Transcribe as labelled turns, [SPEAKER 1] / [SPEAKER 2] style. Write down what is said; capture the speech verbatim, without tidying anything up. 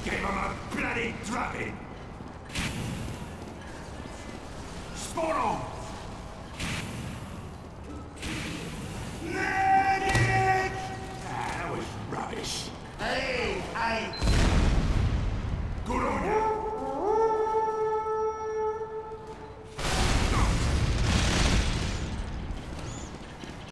[SPEAKER 1] Gave him a bloody drubbing! Spot on! Medic! Ah, that was rubbish.
[SPEAKER 2] Hey, I